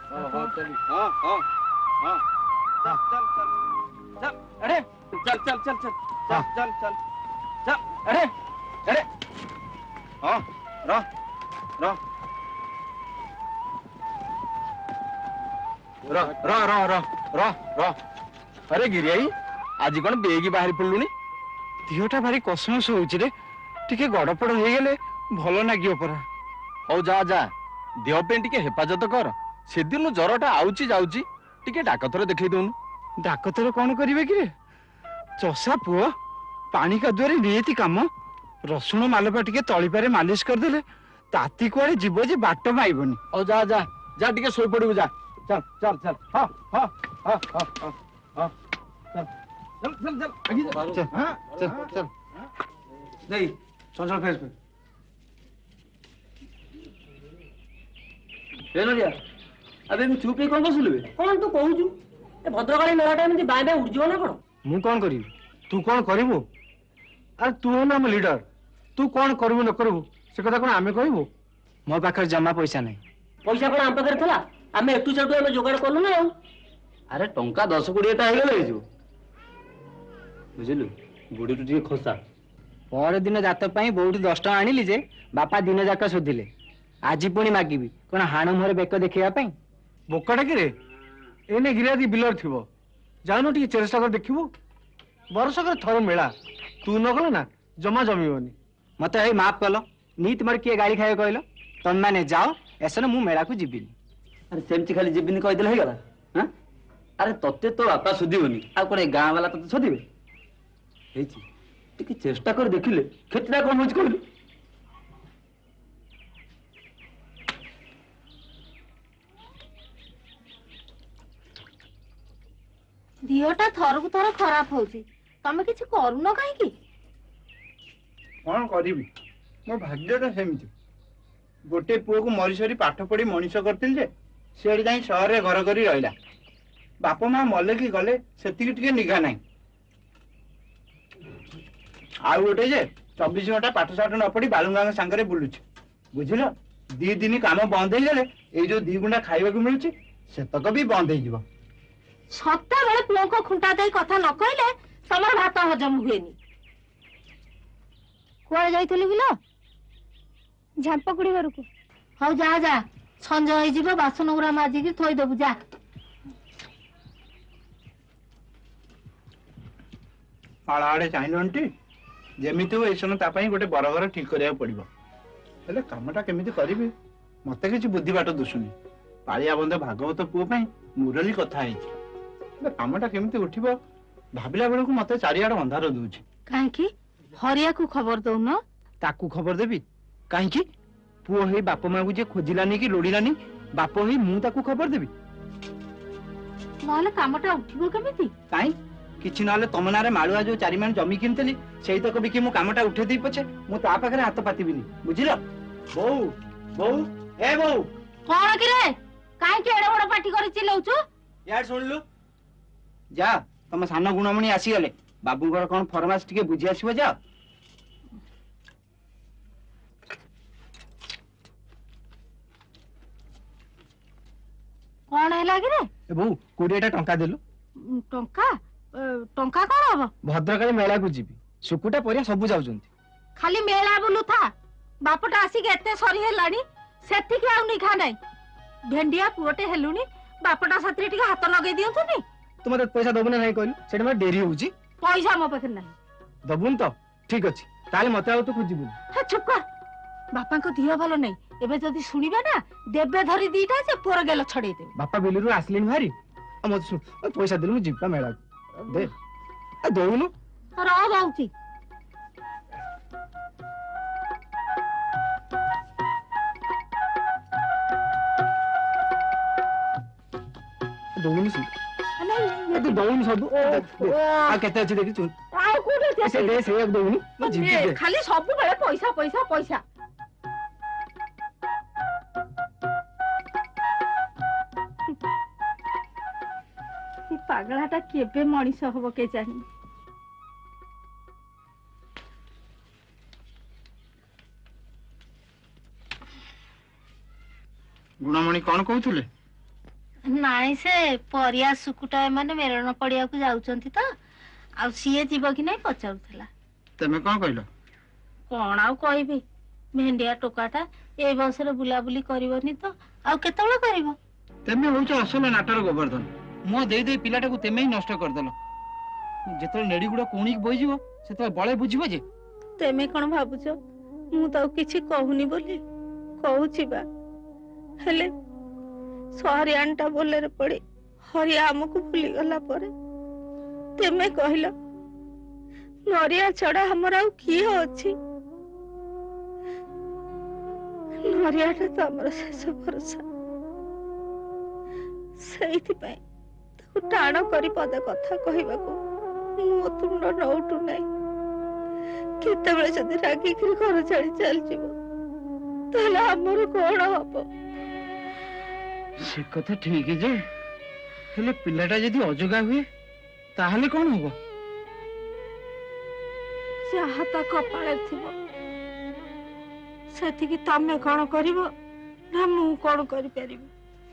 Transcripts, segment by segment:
हाँ चल हाँ चल चल चल अरे चल चल चल चल चल चल चल चल अरे अरे हाँ रह रह रह रह रह रह रह अरे गिरियाई आज कौन बेगी बाहरी पड़लुनी देहटा भारी कसमस होउछि रे टिके गड़पड़ हो गले भल नागियो परा हौ जा जा देह पे टिके हेफाजत कर से दिन जरटा आउची जाउची टिके डाक्तर देखै दउनु डाक्तर कौन करिवे कि रे चषा पुओ पानी कादुआरे नियति काम रसुण मालपा टिके तळिपारे मालिश कर देले ताती कुआडे जीव जे बाट माइबनी हौ जा जा जा टिके सोई पड़िबु जा चल चल चल हां हां हां हां हां चल चल चल चल आगे चल हां चल चल नहीं चल चल फेस पे रेनोरिया अबे मैं चुप कौन बसलु कौन तू कहू ए भद्रकाली मेलाटा एमती बाय बाय उड़ जीव ना कौन मु कौन करिवि तू कौन करिवु अरे तू हो ना हम लीडर तू कौन करबु न करबु से कथा कोन आमे कहबु मो पाखर जमा पैसा नहीं पैसा कोन हम पाखर थला आमे एटू सेटू आमे जोगाड़ करलु ना अरे टंका 10-20 टा हेगले जो बुझलु गुडी टू जे खोसा पर दिन जात पई बहुत 10 टका आनिली जे बापा दिन जाका सोधिले आज पुणी मागिबी कोन हाण मोहर बेक देखिया पई बोकटा कि रे एने गिरादी बिलर थिबो जानो टी चेष्टा कर देखिबो वर्षकर थर मेला तू न गलो ना जमा जमीबनी मते ए माफ कलो नीत मर के गाड़ी खाए कहलो तम माने जाओ एसन मु मेला को जिबिनी अरे सेमती खाली जिबिनी कहि देले हे गला हां अरे तत्ते तो बापा सुदिबनी आ कोने गां वाला तते सुदिबे हेची टिके चेष्टा कर देखिले केतना कोन होच कहली दिहटा थरकु थर खराब होउची तमे किछि करूनो काहे की कौन करिबी मो भाग्यटा सेमिति गोटे पुओ को मरीसरी पाठ पढ़ी मनीष करथिल जे सेड़ी जाई शहर रे घर करी रहिला बाप मां मले की गले सेतिकी टिके निगा नाही आउ गोटे जे 24 घंटा पाठ साठ न पढ़ी बालुंगा संगे बुलुछ बुझिलो 2 दिन काम बंद हो गले ए जो 2 गुंडा खाइबा को मिलुची सेतक भी बंद हो जिवो सत्ता बेले पुओ को खुंटा देई कथा न कहले तमर भात हजम हुएनी कुआरे जाइथिलि बिलो झांपकुड़ी घर को हौ जा जा संज होई जीवो बासन गुरा माजी की थोई देबु जा आड़े चाहिए जेमिति हो ऐसन तापाई गोटे बरगर ठीक करिया पड़िबो हेले कामटा केमिति करिबि मते किछि बुद्धि बाट दुसुनी पालिया बंद भागवत पुओ पई मुरली कथा हेछि हेले कामटा केमिति उठिबो भाबिला बेलकु मते चारियाड अंधार दूछि काहे की हरिया को खबर दउ न ताकू खबर देबी काहे की पुओ हे बाप मां को जे खोजिलानी कि लोडिलानी बाप हे मु ताकू खबर देबी नहले कामटा उठिबो केमिति काई किछि नहले तम नारे माळुआ जो 4 मान जमी किनतली सेही तक भी कि मु कामटा उठे देई पछे मु ता पाखरे हाथ पातिबिनी बुझिलो बौ बौ ए बौ कोन कि रे काहे के एडे बड़ पार्टी करि चिलौछु यार सुनलु जा तम सान गुणमणि आसी गले बाबूंगर कोन फरमास टिके बुझी आसीबो जा कोन हैला कि रे ए बौ 20 टा टंका देलु टंका टंका कोन हबो भद्रकाली मेला को जीबी सुकुटा परिया सब जाउजंती खाली मेला बोलू था बापटा आसी के एते सरी हेलानी सेठी के आउ निखा नै भेंडिया पुओटे हेलुनी बापटा साथरे टिके हाथ लगे दियंतुनी तुम मते पैसा दबुना नहीं कहलु सेठ में देरी होउची पैसा मो पाखे नहीं दबुन तो ठीक अछि ताले मते आउ तो खुजिबु हा चुप कर बापा को दियो भलो नहीं एबे जदी सुनिबे ना देबे धरी दीटा से पोर गेलो छडे दे बापा बिलुरु आसलिन भारी आ मते सुन पैसा देलु मु जीपा मेला दे आ दोउनु र बाउची दोउनु सी नहीं ए तू दोउनु सब आ केते अछि देखि चुन आ कोडे से दे से एक दोउनु मु जीपी दे खाली सब बेले पैसा पैसा पैसा पागलाटा केबे मनीष हबो के जानी गुणमणि कौन कहउथले ନାଇଁ ସେ ପରିଆ ସୁକୁଟା ଏମାନେ ମେଳନ ପଡିଆକୁ ଯାଉଛନ୍ତି ତ ଆଉ ସିଏ ଯିବ କି ନାଇଁ ପଚାରୁଥିଲା। ତମେ କଣ କହିଲ? କଣ ଆଉ କହିବି, ଭେଣ୍ଡିଆ ଟୋକାଟା ଏଇ ବୟସରେ ବୁଲାବୁଲି କରିବନି ତ ଆଉ କେତେବେଳେ କରିବ? ତେମେ ହଉଛ ଅସଲ ନାଟର ଗୋବର୍ଦ୍ଧନ। ମୁହଁ ଦେଇ ଦେଇ ପିଲାଟାକୁ ତେମେ ହିଁ ନଷ୍ଟ କରିଦେଲ। ଯେତେବେଳେ ନେଡି ଗୁଡା କୋଣିକି ବୋଇଯିବ ସେତେବେଳେ ବଳେ ବୁଝିବ ଯେ। ତେମେ କଣ ଭାବୁଛ ମୁଁ ତାକୁ କିଛି କହୁନି ବୋଲି? କହୁଛି ବା, ହେଲେ ସହରିଆଣଟା ବୋଲେରେ ପଡି ହରିଆ ଆମକୁ ଭୁଲିଗଲା ପରେ ତେମେ କହିଲ ନରିଆ ଛଡା ଆମର ଆଉ କିଏ ଅଛି? ନରିଆଟା ତ ଆମର ଶେଷ ଭରସା। ସେଇଥିପାଇଁ ତାକୁ ଟାଣ କରି ପଦେ କଥା କହିବାକୁ ମୋ ତୁଣ୍ଡ ନଉଟୁ ନାହିଁ। କେତେବେଳେ ଯଦି ରାଗିକିରି ଘର ଛାଡି ଚାଲିଯିବ ତାହେଲେ ଆମର କଣ ହବ? ସେ କଥା ଠିକ ଯେ, ହେଲେ ପିଲାଟା ଯଦି ଅଜଗା ହୁଏ ତାହେଲେ କଣ ହବ? ଯାହା ତା କପାଳରେ ଥିବ ସେତିକି ତମେ କଣ କରିବ ନା ମୁଁ କଣ କରିପାରିବି?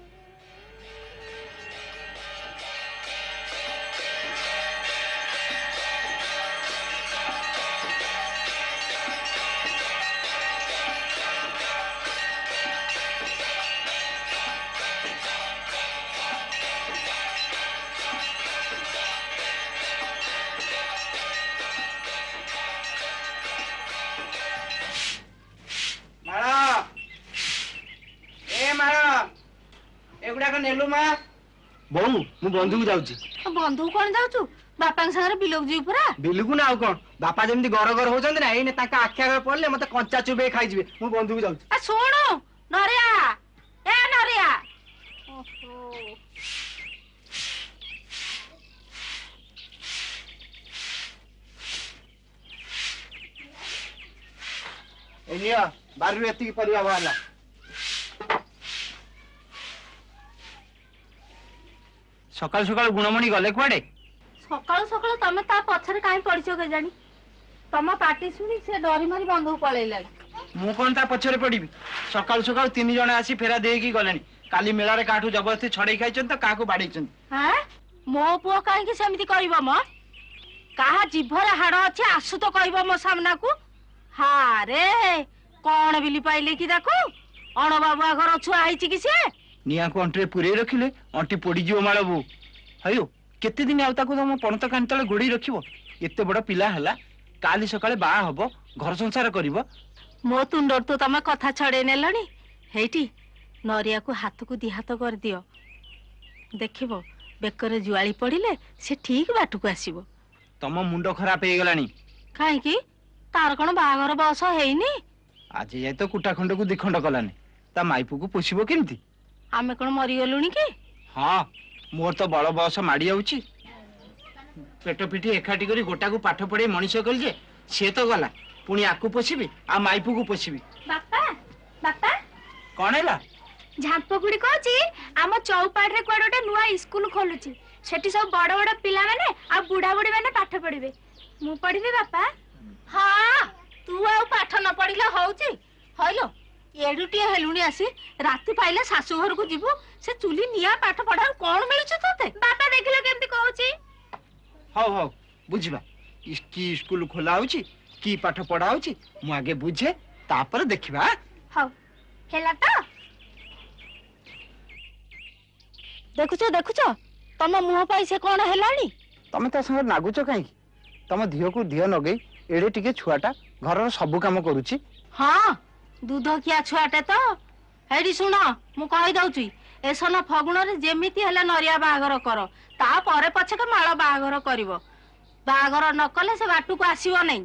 ଏଗୁଡାକ ନେଲୁ ମା। ବୋଉ ମୁଁ ବନ୍ଧୁକୁ ଯାଉଛି। ବନ୍ଧୁକୁ କଣ ଯାଉଛୁ? ବାପାଙ୍କ ସାଙ୍ଗରେ ବିଲକୁ ଯିବୁ ପୁରା? ବିଲୁକୁ ନା ଆଉ କଣ? ବାପା ଯେମିତି ଗର ଗର ହଉଛନ୍ତି ନା, ଏଇନେ ତାଙ୍କ ଆଖି ଆଗରେ ପଡିଲେ ମତେ କଞ୍ଚା ଚୁବେଇ ଖାଇଯିବେ। ମୁଁ ବନ୍ଧୁକୁ ଯାଉଛି। ଶୁଣୁ ନରିଆ, ଏ ନରିଆ। ଏ ନିଅ, ବାରିରୁ ଏତିକି ପରିବା ବାହାରିଲା। ସକାଳୁ ସକାଳୁ ଗୁଣମଣି ଗଲେ କୁଆଡେ? ସକାଳୁ ସକାଳୁ ତମେ ତା ପଛରେ କାହିଁ ପଡିଛ କେଜାଣି? ତମ ପାଟି ଶୁଣି ସେ ଡରି ମାରି ବନ୍ଧୁକୁ ପଳେଇଲାଣି। ମୁଁ କଣ ତା ପଛରେ ପଡିବି? ସକାଳୁ ସକାଳୁ 3 ଜଣ ଆସି ଫେରା ଦେଇକି ଗଲେଣି। କାଲି ମେଳାରେ କାହାଠୁ ଜବରଦସ୍ତି ଛଡେଇ ଖାଇଛନ୍ତି ତ କାହାକୁ ବାଡେଇଛନ୍ତି। ହଁ, ମୋ ପୁଅ କାହିଁକି ସେମିତି କରିବ ମ? କାହା ଜିଭରେ ହାଡ ଅଛି ଆସୁ ତ କହିବ ମୋ ସାମ୍ନାକୁ। ହାରେ କଣ ବିଲି ପାଇଲେ କି ତାକୁ? ଅଣବାବୁଆ ଘର ଛୁଆ ହେଇଛି କି ସିଏ? ନିଆଁକୁ ଅଣ୍ଟିରେ ପୁରେଇ ରଖିଲେ ଅଣ୍ଟି ପୋଡିଯିବ ମାଳ ବୋଉ। ହଇଓ, କେତେ ଦିନ ଆଉ ତାକୁ ତମ ପଣତ କାନି ତଳେ ଗୋଡେଇ ରଖିବ? ଏତେ ବଡ ପିଲା ହେଲା, କାଲି ସକାଳେ ବାହା ହବ, ଘର ସଂସାର କରିବ। ମୋ ତୁଣ୍ଡରୁ ତ ତମେ କଥା ଛଡେଇ ନେଲଣି। ହେଇଠି ନରିଆକୁ ହାତକୁ 2 ହାତ କରିଦିଅ, ଦେଖିବ ବେକରେ ଜୁଆଳି ପଡିଲେ ସେ ଠିକ ବାଟକୁ ଆସିବ। ତମ ମୁଣ୍ଡ ଖରାପ ହେଇଗଲାଣି। କାହିଁକି? ତାର କଣ ବାହାଘର ବୟସ ହେଇନି? ଆଜି ଯାଏ ତ କୁଟା ଖଣ୍ଡକୁ 2 ଖଣ୍ଡ କଲାନି, ତା ମାଇପୁକୁ ପୋଷିବ କେମିତି? ଆମେ କଣ ମରିଗଲୁଣି କି? ହଁ, ମୋର ତ ବଳ ବୟସ ମାଡି ଯାଉଛି। ପେଟ ପିଠି ଏକାଠି କରି ଗୋଟାକୁ ପାଠ ପଢେଇ ମଣିଷ କଲି ଯେ ସିଏ ତ ଗଲା, ପୁଣି ଆକୁ ପୋଷିବି ଆଉ ମାଇପୁକୁ ପୋଷିବି। ବାପା, ବାପା, କଣ ହେଲା? ଝାମ୍ପ ଗୁଡି କହୁଛି ଆମ ଚୌପାଟରେ କୁଆଡେ ଗୋଟେ ନୂଆ ସ୍କୁଲ ଖୋଲୁଛି। ସେଠି ସବୁ ବଡ ବଡ ପିଲାମାନେ ଆଉ ବୁଢା ବୁଢୀ ମାନେ ପାଠ ପଢିବେ। ମୁଁ ପଢିବି ବାପା? ହଁ, ତୁ ଆଉ ପାଠ ନ ପଢିଲେ ହଉଛି? ହଇଲୋ, ଏଡୁଟିଏ ହେଲୁଣି ଆସି, ରାତି ପାଇଲେ ଶାଶୁ ଘରକୁ ଯିବୁ, ସେ ଚୁଲି ନିଆଁ ପାଠ ପଢାରୁ କଣ ମିଳୁଛି ତତେ? ବାପା ଦେଖିଲେ କେମିତି କହୁଛି? ହଉ ହଉ, ବୁଝିବା। କି ସ୍କୁଲ ଖୋଲା ହଉଛି, କି ପାଠ ପଢା ହଉଛି, ମୁଁ ଆଗେ ବୁଝେ, ତାପରେ ଦେଖିବା। ହଉ, ହେଲା ତ? ଦେଖୁଛ ଦେଖୁଛ, ତମ ମୁହଁ ପାଇଁ ସେ କଣ ହେଲାଣି? ତମେ ତା ସାଙ୍ଗରେ ନାଗୁଛ କାହିଁକି? ତମ ଧିଅକୁ ଧିଅ ନଗେଇ ଏଡେ ଟିକେ ଛୁଆଟା ଘରର ସବୁ କାମ କରୁଛି। ହଁ, ଦୁଧ ଖିଆ ଛୁଆଟେ ତ। ହେଇଠି ଶୁଣ, ମୁଁ କହିଦଉଛି, ଏସନ ଫଗୁଣରେ ଯେମିତି ହେଲେ ନରିଆ ବାହାଘର କର, ତାପରେ ପଛକେ ମାଳ ବାହାଘର କରିବ। ବାହାଘର ନ କଲେ ସେ ବାଟକୁ ଆସିବ ନାହିଁ।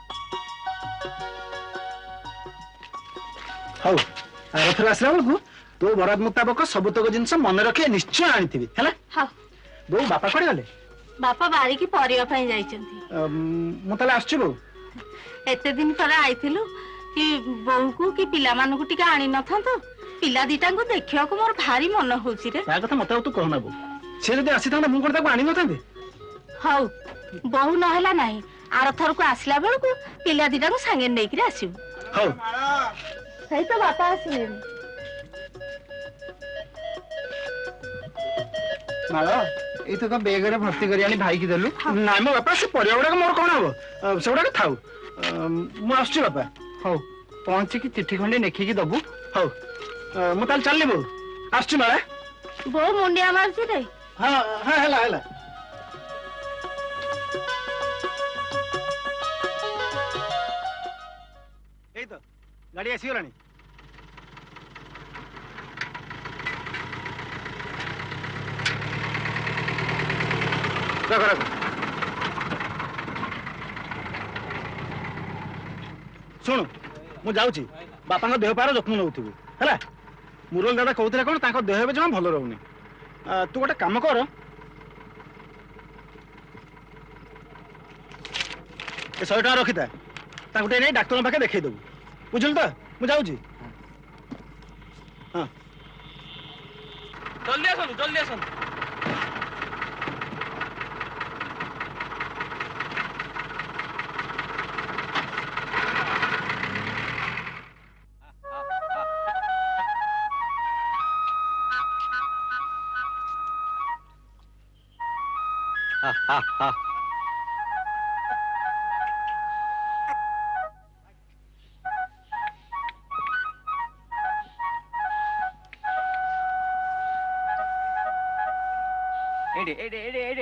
ହଉ, ରଥରେ ଆସିଲା ବେଳକୁ ତୋ ବରାଦ ମୁତାବକ ସବୁତକ ଜିନିଷ ମନେ ରଖି ନିଶ୍ଚୟ ଆଣିଥିବି ହେଲା। ହଁ ବୋଉ ବାପା କୁଆଡେ ଗଲେ? ବାପା ବାରିକି ପରିବା ପାଇଁ ଯାଇଛନ୍ତି। ମୁଁ ତାହେଲେ ଆସୁଛି ବୋଉ। ଏତେ ଦିନ ପରେ ଆଇଥିଲୁ କି ବୋଉକୁ କି ପିଲାମାନଙ୍କୁ ଟିକେ ଆଣି ନଥାନ୍ତୁ। ପିଲା ଦିଟାଙ୍କୁ ଦେଖିବାକୁ ମୋର ଭାରି ମନ ହଉଛି ରେ। ତା କଥା ମତେ ଆଉ ତୁ କହନା ବୋଉ। ସେ ଯଦି ଆସିଥାନ୍ତା ମୁଁ କଣ ତାକୁ ଆଣି ନଥାନ୍ତି? ହଉ ବୋହୁ ନହେଲା ନାହିଁ, ଆରଥରକୁ ଆସିଲା ବେଳକୁ ପିଲା ଦିଟାଙ୍କୁ ସାଙ୍ଗରେ ନେଇକିରି ଆସିବୁ। ହଉ। ସେଇ ତ ବାପା ଆସିଲେଣି। ମାଳ ଏଇଥର ବେଗରେ ଭର୍ତ୍ତି କରି ଆଣି ଭାଇକି ଦେଲୁ। ନାଇଁ ମୋ ବାପା, ସେ ପରିବା ଗୁଡାକ ମୋର କଣ ହବ, ସେଗୁଡାକ ଥାଉ। ମୁଁ ଆସୁଛି ବାପା। ହଉ ପହଞ୍ଚିକି ଚିଠି ଖଣ୍ଡେ ଲେଖିକି ଦବୁ। ହଉ ମୁଁ ତାହେଲେ ଚାଲିଲି ବୋଉ। ଆସୁଛି ମାଳା। ବୋଉ ମୁଣ୍ଡିଆ ମାରୁଛି ରେ। ହଁ ହଁ ହେଲା ହେଲା। ଏଇ ତ ଗାଡି ଆସିଗଲାଣି। ରଖ ରଖ। ଶୁଣୁ ମୁଁ ଯାଉଛି, ବାପାଙ୍କ ଦେହ ପାର ଯତ୍ନ ନେଉଥିବୁ ହେଲା। ମୁରଲ ଦାଦା କହୁଥିଲେ କଣ ତାଙ୍କ ଦେହ ଏବେ ଜମା ଭଲ ରହୁନି। ତୁ ଗୋଟେ କାମ କର, ଏ 100 ଟଙ୍କା ରଖିଥା, ତାଙ୍କୁ ଟିକେ ନେଇ ଡାକ୍ତରଙ୍କ ପାଖେ ଦେଖେଇ ଦେବୁ। ବୁଝିଲୁ ତ? ମୁଁ ଯାଉଛି। ହଁ ଜଲ୍ଦି ଆସନ୍ତୁ, ଜଲ୍ଦି ଆସନ୍ତୁ। ଏଇଠି ଏଇଠି ଏଇଠି ଏଇଠି।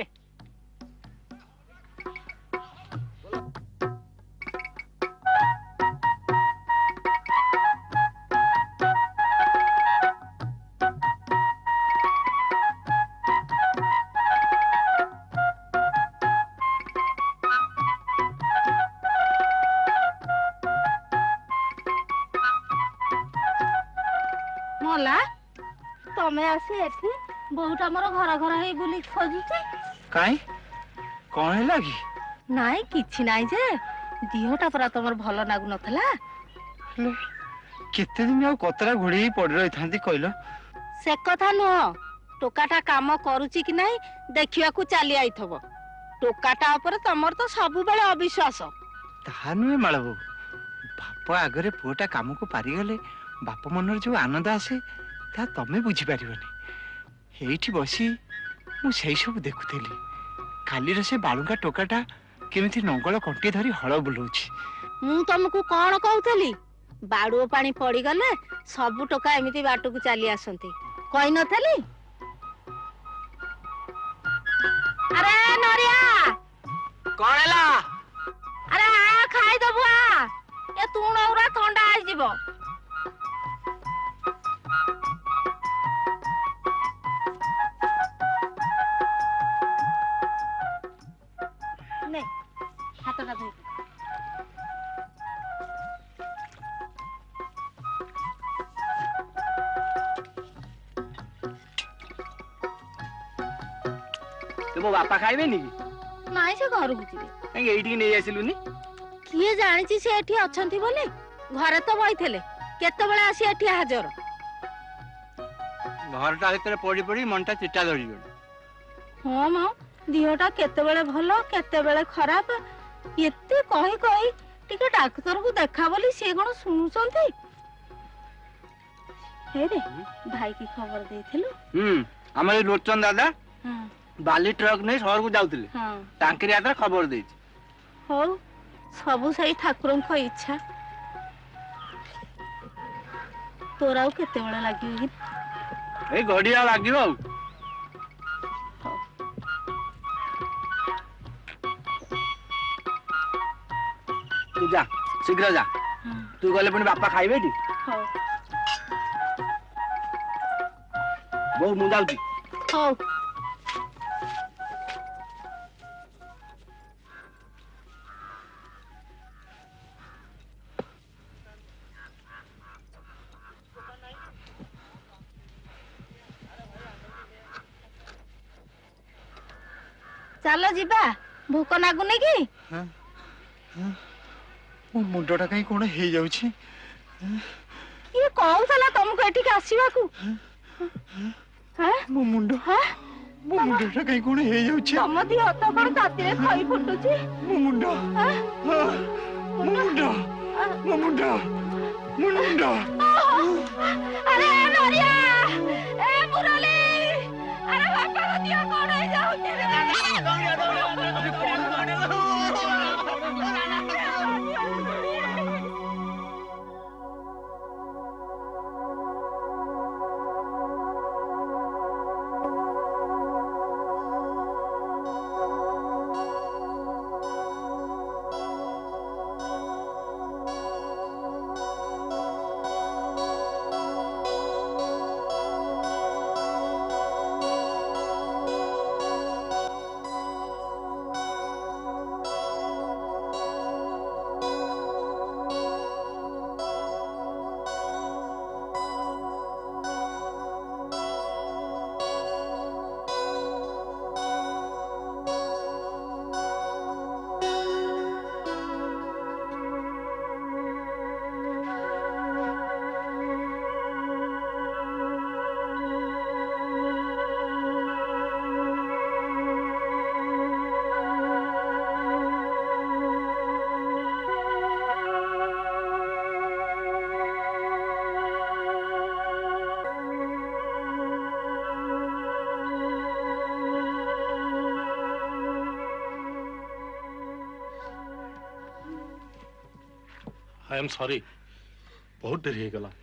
ମଲା ତମେ ଆସି ଏଠି ବୋହୁଟା ମୋର ଘର ଘର ହେଇ ବୁଲି ଖୋଜୁଛି। କାଇଁ କଣ ହେଲା କି? ନାଇଁ କିଛି ନାଇଁ ଯେ, ଦିହଟା ପରା ତମର ଭଲ ଲାଗୁନଥିଲା। ହେଲେ କେତେ ଦିନ ଆଉ କତରା ଘୋଡେଇ ହେଇ ପଡି ରହିଥାନ୍ତି କହିଲ? ସେ କଥା ନୁହଁ, ଟୋକାଟା କାମ କରୁଛି କି ନାହିଁ ଦେଖିବାକୁ ଚାଲି ଆଇଥବ। ଟୋକାଟା ଉପରେ ତମର ତ ସବୁବେଳେ ଅବିଶ୍ୱାସ। ତାହା ନୁହେଁ ମାଳ ବୋଉ, ବାପ ଆଗରେ ପୁଅଟା କାମକୁ ପାରିଗଲେ ବାପ ମନରେ ଯୋଉ ଆନନ୍ଦ ଆସେ ତାହା ତମେ ବୁଝିପାରିବନି। ଏଇଠି ବସି ମୁଁ ସେଇ ସବୁ ଦେଖୁଥିଲି। କାଲିର ସେ ବାଳୁଙ୍ଗା ଟୋକାଟା କେମିତି ନଙ୍ଗଳ କଣ୍ଟି ଧରି ହଳ ବୁଲଉଛି। ମୁଁ ତମକୁ କଣ କହୁଥିଲି? ବାଡୁଅ ପାଣି ପଡିଗଲେ ସବୁ ଟୋକା ଏମିତି ବାଟକୁ ଚାଲି ଆସନ୍ତି କହିନଥିଲି? ଆରେ ନରିଆ, କଣ ହେଲା? ଆରେ ଆ ଖାଇଦବୁ, ଆ ଏ ତୁଣ ଉରା ଥଣ୍ଡା ହେଇଯିବ। ନେ ହାତଟା ଧୋଇ। ମୋ ବାପା ଖାଇବେନି କି? ନାଇଁ ସେ ଘରକୁ ଯିବେ। କାହିଁକି ଏଇଠିକି ନେଇ ଆସିଲୁନି? କିଏ ଜାଣିଛି ସେ ଏଠି ଅଛନ୍ତି ବୋଲି? ଘରେ ତ ବଇଥିଲେ, କେତେବେଳେ ଆସି ଏଠି ହାଜର। ଘରଟା ଭିତରେ ପଡି ପଡି ମନଟା ଚିଟା ଧରିଗଲା। ହଁ ମ, ଦିହଟା କେତେବେଳେ ଭଲ କେତେବେଳେ ଖରାପ। ଏତେ କହି କହି ଟିକେ ଡାକ୍ତରକୁ ଦେଖା ବୋଲି ସିଏ କଣ ଶୁଣୁଛନ୍ତି? ହେଇରେ ଭାଇ କି ଖବର ଦେଇଥିଲୁ? ଆମର ଏଇ ଲୋଚନ ଦାଦା ହଁ ବାଲି ଟ୍ରକ୍ ନେଇ ସହରକୁ ଯାଉଥିଲେ, ହଁ। ତାଙ୍କରି ହାତରେ ଖବର ଦେଇଛି। ହଉ, ସବୁ ସେଇ ଠାକୁରଙ୍କ ଇଚ୍ଛା। ତୋର ଆଉ କେତେବେଳେ ଲାଗିବ କି? ଏଇ ଘଡିଆ ଲାଗିବ ଆଉ। ତୁ ଯା, ଶୀଘ୍ର ଯା। ତୁ ଗଲେ ପୁଣି ବାପା ଖାଇବେ ଏଠି। ହଉ ବୋଉ ମୁଁ ଯାଉଛି। ହଉ। चलो जीवा भूक नागुनी कि मो मुंडटा कहीं कौन हो जाउछि ये कहूला तुमको एठिक आसवाकू मो मुंडटा कहीं कौन हो जाउछि तम दी हाथ कौन ताती खई फुटुची मो मुंडा अरे नरिया ए मुरली अरे बापा को दिया कौन हो जाउची आई एम सॉरी बहुत देरी हो गला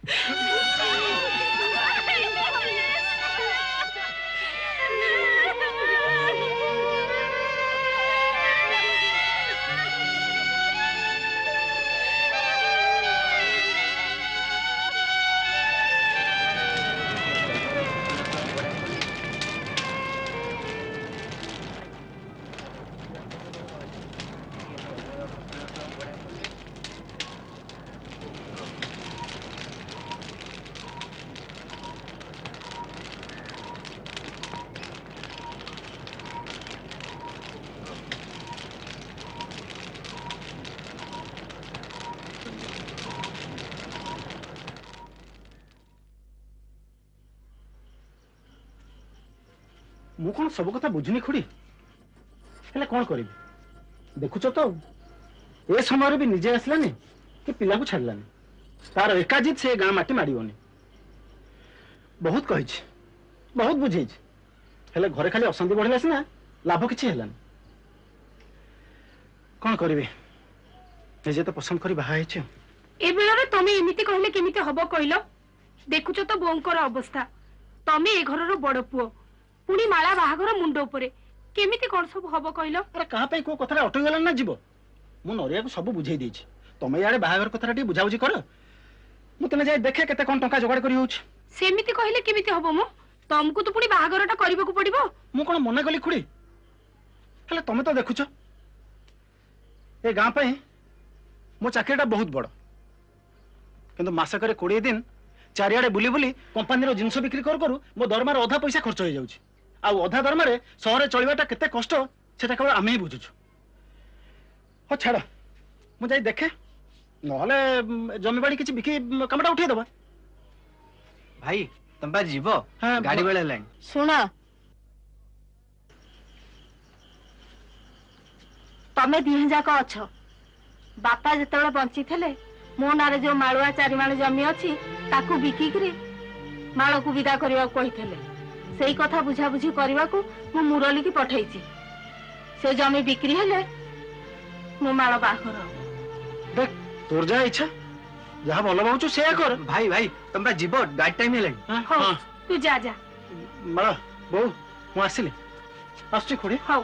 मु कौन सब कथा बुझुनी खुड़ी हेले कौन करी देखुच तो ए समय भी निजे आसलानी कि पिला को छाड़लानी तार एकाजित से गाँ माटी माड़ोनी बहुत कही बहुत बुझे हेले घरे खाली अशांति बढ़ला सीना लाभ किसी है कौन करी निजे तो पसंद कर बाहा ए बेला तमे एमिति कहले केमिति हबो कहलो देखुच तो बोंकर अवस्था तमे ए घरर बड़ पुओ पुणी माला बाहागर मुंड उपरे केमिति कोन सब हबो कहलो अरे कहा पे को कथा अटक गला ना जीव मु नरिया को सब बुझाई देछि तमे याडे बाहागर कथा टी बुझाउजी कर मु तने जाय देखे केते कोन टंका जोगाड़ करी होछ सेमिति कहले केमिति हबो मो तुमको तो पुणी बाहागरटा करबा को पड़िबो मु कोन मना गली खुड़ी हेले तमे तो देखुछ ए गां पे मो चाकरीटा बहुत बड़ किंतु मासकरे 20 दिन चारियाडे बुली बुली कंपनी रो जिंस बिक्री कर करू मो दरमार अधा पैसा खर्च हो जाउछि आ अधा दरमारे सहरे चलिबाटा केते कष्ट सेटा केवल आमे ही बुझुछु हो छाड़ मु जाई देखे नहले जमी बाड़ी किछि बिकी कामटा उठै दबा भाई तुम बा जीवो हाँ, गाड़ी बेले लाइन सुन तमे दिहे जाक अछ बापा जेतेबेले बंची थेले मो नारे जो माळुआ चारि माळ जमी अछि ताकू बिकी करी माळ को विदा करिवा कहिथले सेई कथा बुझा बुझी करिवा को मो मुरली की पठाइछि से जमी बिक्री हेले मो माळ बाखर देख तोर जा इच्छा जहा भलो भावछु से कर भाई भाई तुम बा जीवो गाड़ी टाइम हेलाइन हो तू जा जा माळ बहु मु आसिले आछी खुड़ी हो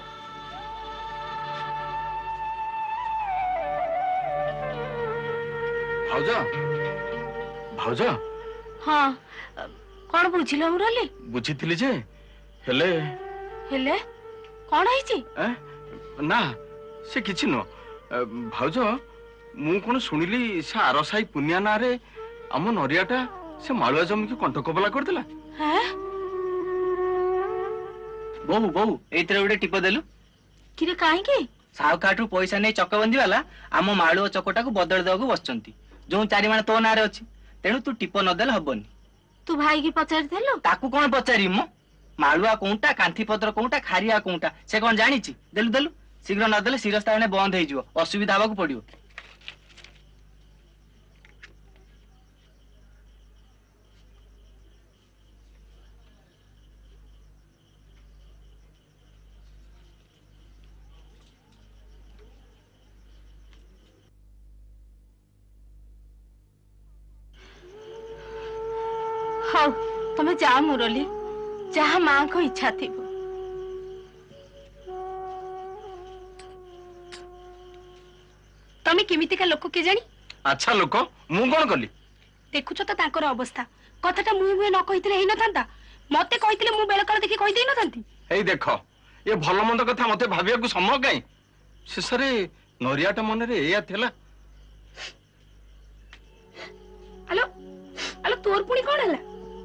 भाउज भाउज हाँ कौन बुझिल मुरली बुझीथिली जे हेले हेले कौन है ना से किछि न भाउज मु कोन सुनिली से आरसाई पुनिया ना रे हम नरियाटा से माळुआ जमी के कंठ कबला कर देला हैं बहु बहु एतरे उडे टिप देलु କିରେ କାହିଁକି? ସାହୁକାଠୁ ପଇସା ନେଇ ଚକବନ୍ଦୀ ବାଲା ଆମ ମାଳୁଅ ଚକଟାକୁ ବଦଳି ଦେବାକୁ ବସିଛନ୍ତି, ଯୋଉ 4 ମାଣ ତୋ ନାଁରେ ଅଛି। ତେଣୁ ତୁ ଟିପ ନଦେଲେ ହବନି। ତୁ ଭାଇକି ପଚାରିଥିଲୁ? ତାକୁ କଣ ପଚାରିବି ମୁଁ? ମାଳୁଆ କୋଉଟା, କାନ୍ଥି ପତ୍ର କୋଉଟା, ଖାରିଆ କୋଉଟା ସେ କଣ ଜାଣିଛି? ଦେଲୁ ଦେଲୁ, ଶୀଘ୍ର ନଦେଲେ ଶିରସ୍ଥାନ ବନ୍ଦ ହେଇଯିବ, ଅସୁବିଧା ହବାକୁ ପଡିବ। ହଉ ତମେ ଯାଅ ମୁରଲି, ଯାହା ମାଙ୍କ ଇଚ୍ଛା ଥିବ। ତମେ କେମିତିକା ଲୋକ କେଜାଣି? ଆଚ୍ଛା ଲୋକ, ମୁଁ କଣ କଲି? ଦେଖୁଛ ତ ତାଙ୍କର ଅବସ୍ଥା। କଥାଟା ମୁହେଁ ମୁହେଁ ନ କହିଥିଲେ ହେଇନଥାନ୍ତା? ମତେ କହିଥିଲେ ମୁଁ ବେଳକାଳ ଦେଖି କହିଦେଇ ନଥାନ୍ତି? ଏଇ ଦେଖ, ଏ ଭଲ ମନ୍ଦ କଥା ମତେ ଭାବିବାକୁ ସମୟ କାହିଁ? ଶେଷରେ ନରିଆଟା ମନରେ ଏଇଆ ଥିଲା। ଆଲୋ ଆଲୋ, ତୋର ପୁଣି କଣ ହେଲା?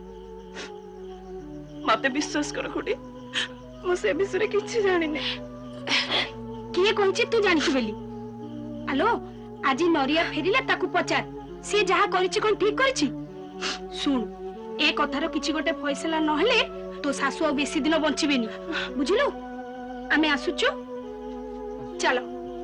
ମତେ ବିଶ୍ୱାସ କର ଖୁଡି, ମୁଁ ସେ ବିଷୟରେ କିଛି ଜାଣିନି। କିଏ କହିଛି ତୁ ଜାଣିଛୁ ବୋଲି? ଆଲୋ, ଆଜି ନରିଆ ଫେରିଲା, ତାକୁ ପଚାର ସେ ଯାହା କରିଛି କଣ ଠିକ କରିଛି? ଶୁଣ, ଏ କଥାର କିଛି ଗୋଟେ ଫଇସଲା ନହେଲେ ତୋ ଶାଶୁ ଆଉ ବେଶୀ ଦିନ ବଞ୍ଚିବେନି, ବୁଝିଲୁ? ଆମେ ଆସୁଛୁ, ଚାଲ।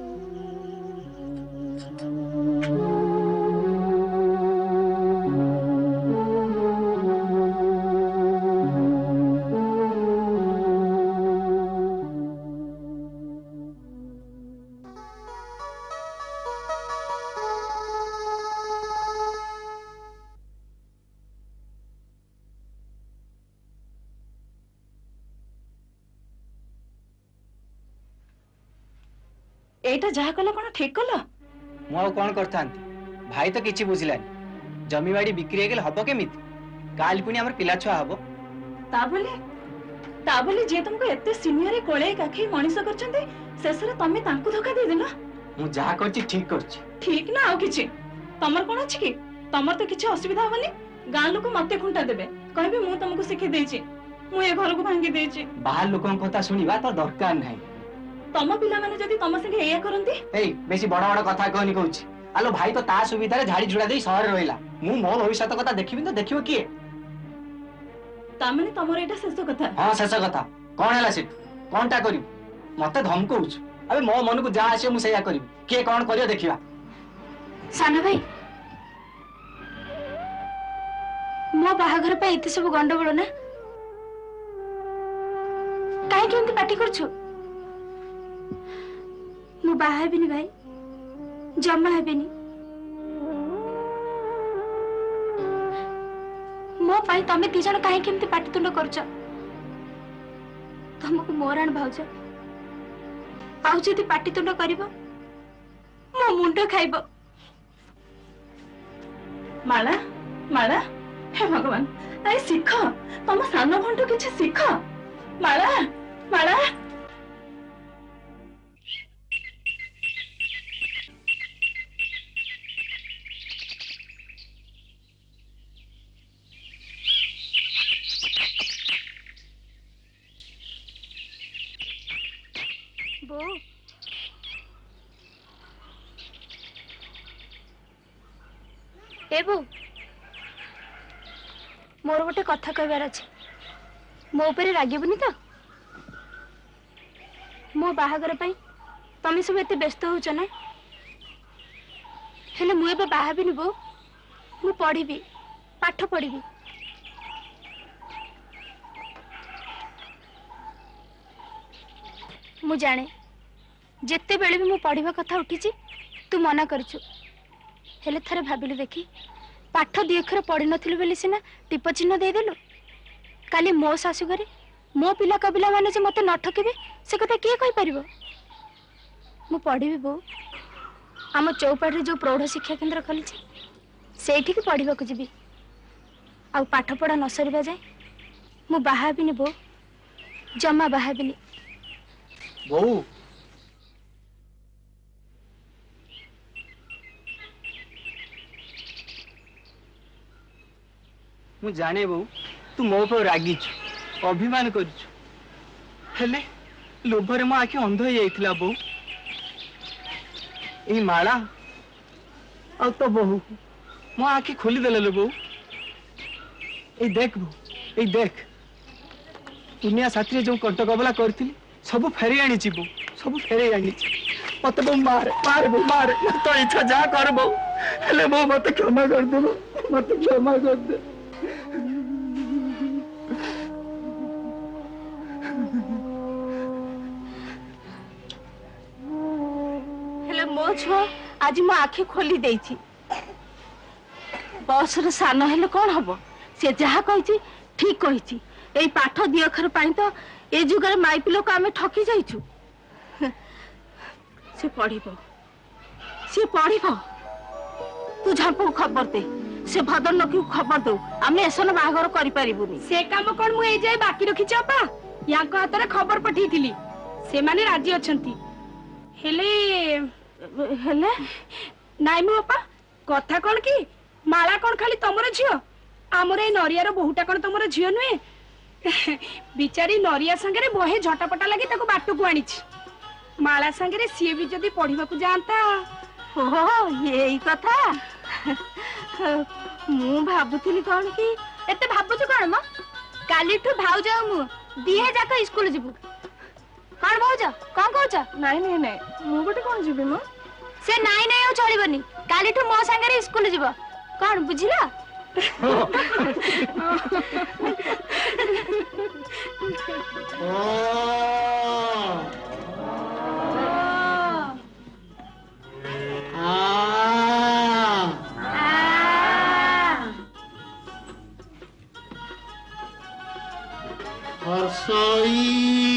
ଏଇଟା ଯାହା କଲ କଣ ଠିକ କଲ? ମୁଁ ଆଉ କଣ କରିଥାନ୍ତି? ଭାଇ ତ କିଛି ବୁଝିଲାନି। ଜମିବାଡି ବିକ୍ରି ହେଇଗଲେ ହବ କେମିତି? କାଲି ପୁଣି ଆମର ପିଲା ଛୁଆ ହବ। ତା ବୋଲି ଯିଏ ତମକୁ ଏତେ ସିନିୟରରେ କୋଳେଇ କାଖେଇ ମଣିଷ କରିଛନ୍ତି, ଶେଷରେ ତମେ ତାଙ୍କୁ ଧୋକା ଦେଇଦେଲ। ମୁଁ ଯାହା କରିଛି ଠିକ କରିଛି। ଠିକ ନା ଆଉ କିଛି? ତମର କଣ ଅଛି କି? ତମର ତ କିଛି ଅସୁବିଧା ହବନି। ଗାଁ ଲୋକ ମତେ ଖୁଣ୍ଟା ଦେବେ, କହିବେ ମୁଁ ତମକୁ ଶିଖେଇ ଦେଇଛି, ମୁଁ ଏ ଘରକୁ ଭାଙ୍ଗି ଦେଇଛି। ବାହାର ଲୋକଙ୍କ କଥା ଶୁଣିବା ତ ଦରକାର ନାହିଁ। ତମ ପିଲାମାନେ ଯଦି ତମ ସାଙ୍ଗେ ଏଇଆ କରନ୍ତି? ଏଇ ବେଶୀ ବଡ ବଡ କଥା କହନି କହୁଛି। ଆଲୋ ଭାଇ ତ ତା ସୁବିଧାରେ ଝାଡି ଝୁଡା ଦେଇ ସହରରେ ରହିଲା। ମୁଁ ମୋ ଭବିଷ୍ୟତ କଥା ଦେଖିବି ତ ଦେଖିବ କିଏ? ତାମାନେ ତମର ଏଇଟା ଶେଷ କଥା? ହଁ ଶେଷ କଥା। କଣ ହେଲା ସେଠୁ? କଣଟା କରିବୁ? ମତେ ଧମକଉଛୁ? ଆବେ ମୋ ମନକୁ ଯାହା ଆସିବ ମୁଁ ସେଇଆ କରିବି। କିଏ କଣ କରିବ ଦେଖିବା। ସାନ ଭାଇ, ମୋ ବାହାଘର ପାଇଁ ଏତେ ସବୁ ଗଣ୍ଡଗୋଳ ନା? କାହିଁକି ଏମିତି ପାଟି କରୁଛୁ? ମୁଁ ବାହା ହେବିନି ଭାଇ, ଜମା ହେବିନି। ମୋ ପାଇଁ ତମେ 2 ଜଣ କାହିଁକି ଏମିତି ପାଟିତୁଣ୍ଡ କରୁଛ? ତମକୁ ମୋରାଣ ଭାଉଜ ଆଉ ଯଦି ପାଟିତୁଣ୍ଡ କରିବ, ମୋ ମୁଣ୍ଡ ଖାଇବ। ମାଳା, ମାଳା, ହେ ଭଗବାନ, ଆରେ ଶିଖ, ତମ ସାନ ଭଉଣୀଠୁ କିଛି ଶିଖ। ମାଳା, ମାଳା। ବୋଉ, ଏ ବୋଉ, ମୋର ଗୋଟେ କଥା କହିବାର ଅଛି। ମୋ ଉପରେ ରାଗିବୁନି ତ? ମୋ ବାହାଘର ପାଇଁ ତମେ ସବୁ ଏତେ ବ୍ୟସ୍ତ ହଉଛ ନା? ହେଲେ ମୁଁ ଏବେ ବାହା ହେବିନି ବୋଉ। ମୁଁ ପଢିବି, ପାଠ ପଢିବି। ମୁଁ ଜାଣେ ଯେତେବେଳେ ବି ମୁଁ ପଢିବା କଥା ଉଠିଛି ତୁ ମନା କରିଛୁ। ହେଲେ ଥରେ ଭାବିଲୁ ଦେଖି, ପାଠ 2 ଅକ୍ଷର ପଢିନଥିଲୁ ବୋଲି ସିନା ଟିପ ଚିହ୍ନ ଦେଇଦେଲୁ। କାଲି ମୋ ଶାଶୁ ଘରେ ମୋ ପିଲା କବିଲା ମାନେ ଯେ ମତେ ନ ଠକିବେ ସେ କଥା କିଏ କହିପାରିବ? ମୁଁ ପଢିବି ବୋଉ। ଆମ ଚୌପାଟରେ ଯୋଉ ପ୍ରୌଢ ଶିକ୍ଷା କେନ୍ଦ୍ର ଖୋଲିଛି ସେଇଠିକି ପଢିବାକୁ ଯିବି। ଆଉ ପାଠ ପଢା ନ ସରିବା ଯାଏ ମୁଁ ବାହା ହେବିନି ବୋଉ, ଜମା ବାହା ହେବିନି। ବୋଉ, ମୁଁ ଜାଣେ ବୋଉ, ତୁ ମୋ ଉପରେ ରାଗିଛୁ, ଅଭିମାନ କରିଛୁ। ହେଲେ लोभरे मो आखि अंध हो जाइथिला बो ए माला आ तो बहु मो आखि खोली देले लो बो ए देख बो ए देख दुनिया साथी जो कंट कबला करथिली सब फेरी आनी बो सब फेरी आनी मत बो मार मार बो मार तो इच्छा जा कर बो हेले बो मत क्षमा कर दे मत क्षमा कर दे हेले मो छुआ आज मो आखि खोली देइछि बस रे सान हेले कोन हबो से जहा कहिछि ठीक कहिछि एई पाठ दी अखर पाई तो ए जुगर माई पिलो को आमे ठकी जाइछु से पढ़िबो तू झंपू खबर दे से भदर नकी खबर दो आमे एसन बाहागर करि परिबुनी से काम कोन मु ए जाय बाकी रखिछ अपा याको हातरे खबर पठेइथिली से माने राजी अछंती हेले हेले नाइ मो अपा कथा कोन की माला कोन खाली तमरो झियो हमर ए नरिया रो बहुटा कोन तमरो झियो नुए बिचारी नरिया संगे बहे झटापटा लगी ताको बाटू को आनिछि माला संगे सीए भी जदी पढ़िबा को जानता ओहो यही कथा मु भाबुथिली कोन की एते भाबुछु कोन म कालीठु भाउ जाऊ मु दिहे जाको स्कूल जिबु कोन भाउज कोन कहउछ नाइ नाइ नाइ मु गोटे कोन जिबि म से नाइ नाइ ओ चलिबनी कालीठु मो संगे स्कूल जिबो कोन बुझिला हर्षई